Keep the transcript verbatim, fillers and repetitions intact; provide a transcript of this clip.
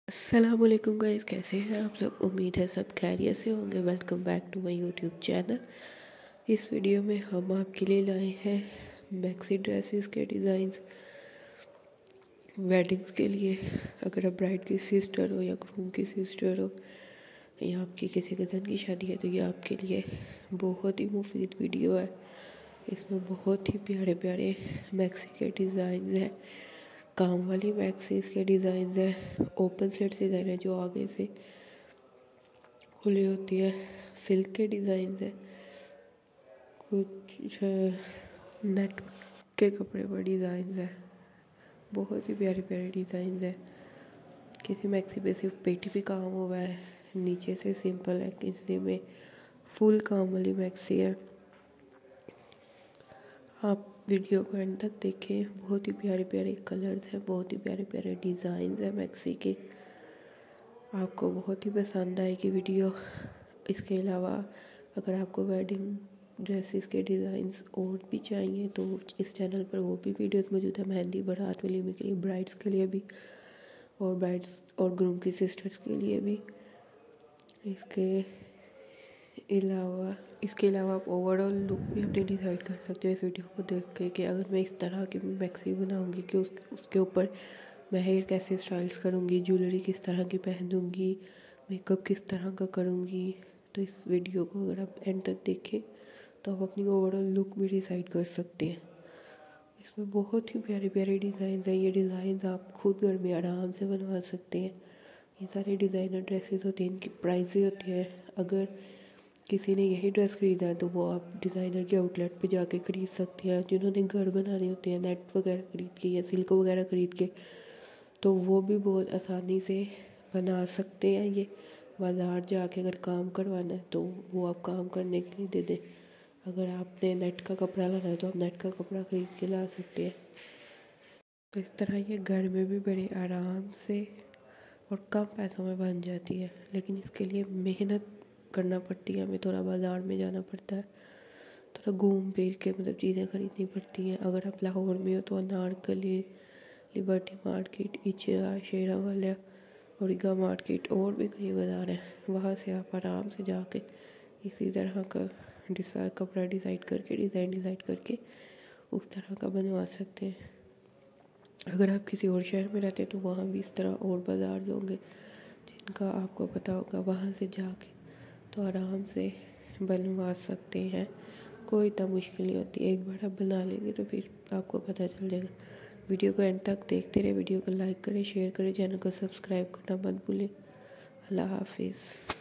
अस्सलामुअलैकुम गाइस, कैसे हैं आप सब। उम्मीद है सब खैरियत से होंगे। Welcome back to my YouTube channel. इस वीडियो में हम आपके लिए लाए हैं मैक्सी ड्रेसेस के डिज़ाइंस वेडिंग्स के लिए। अगर आप ब्राइड की सिस्टर हो या ग्रूम की सिस्टर हो या आपकी किसी कज़न की शादी है तो ये आपके लिए बहुत ही मुफीद वीडियो है। इसमें बहुत ही प्यारे प्यारे मैक्सी के डिज़ाइंस हैं, काम वाली मैक्सीज के डिज़ाइन है, ओपन स्लिट डिज़ाइन है जो आगे से खुली होती है, सिल्क के डिज़ाइन है, कुछ नेट के कपड़े पर डिज़ाइन है। बहुत ही प्यारे प्यारे डिज़ाइन है। किसी मैक्सी पे सिर्फ पेटी पे काम हुआ है, नीचे से सिंपल है, किसी में फुल काम वाली मैक्सी है। आप वीडियो को एंड तक देखें। बहुत ही प्यारे प्यारे कलर्स हैं, बहुत ही प्यारे प्यारे डिज़ाइन हैं मैक्सी के। आपको बहुत ही पसंद आएगी वीडियो। इसके अलावा अगर आपको वेडिंग ड्रेसेस के डिज़ाइंस और भी चाहिए तो इस चैनल पर वो भी वीडियोस मौजूद है। मेहंदी, बारात, वलीमे के लिए, ब्राइड्स के लिए भी और ब्राइड्स और ग्रूम की सिस्टर्स के लिए भी। इसके अलावा इसके अलावा आप ओवरऑल लुक भी अपनी डिसाइड कर सकते हो इस वीडियो को देख के कि अगर मैं इस तरह की मैक्सी बनाऊंगी कि उस उसके ऊपर मैं हेयर कैसे स्टाइल्स करूंगी, ज्वेलरी किस तरह की पहनूंगी, मेकअप किस तरह का करूंगी। तो इस वीडियो को अगर आप एंड तक देखें तो आप अपनी ओवरऑल लुक भी डिसाइड कर सकते हैं। इसमें बहुत ही प्यारे प्यारे डिज़ाइन हैं। ये डिज़ाइन आप खुद घर में आराम से बनवा सकते हैं। ये सारे डिज़ाइनर ड्रेसेस होते हैं, इनकी प्राइजें होती हैं। अगर किसी ने यही ड्रेस ख़रीदा है तो वो आप डिज़ाइनर के आउटलेट पे जाके ख़रीद सकते हैं। जिन्होंने घर बनाने होते हैं नेट वगैरह ख़रीद के या सिल्क वगैरह ख़रीद के, तो वो भी बहुत आसानी से बना सकते हैं। ये बाज़ार जाके अगर काम करवाना है तो वो आप काम करने के लिए दे दें। अगर आपने नेट का कपड़ा लाना है तो आप नेट का कपड़ा ख़रीद के ला सकते हैं। तो इस तरह ये घर में भी बड़े आराम से और कम पैसों में बन जाती है। लेकिन इसके लिए मेहनत करना पड़ती है, हमें थोड़ा बाज़ार में जाना पड़ता है, थोड़ा घूम फिर के मतलब चीज़ें ख़रीदनी पड़ती हैं। अगर आप लाहौर में हो तो Anarkali, Liberty market, Ichhra, Shera Wala, Auranga market और भी कई बाज़ार हैं। वहाँ से आप आराम से जाके इसी तरह का डिज़ाइन कपड़ा डिसाइड करके डिज़ाइन डिसाइड करके उस तरह का बनवा सकते हैं। अगर आप किसी और शहर में रहते हैं तो वहाँ भी इस तरह और बाज़ार होंगे जिनका आपको पता होगा, वहाँ से जाके तो आराम से बनवा सकते हैं। कोई इतना मुश्किल नहीं होती। एक बार आप बना लेंगे तो फिर आपको पता चल जाएगा। वीडियो को एंड तक देखते रहे। वीडियो को लाइक करें, शेयर करें, चैनल को सब्सक्राइब करना मत भूलें। अल्लाह हाफिज़।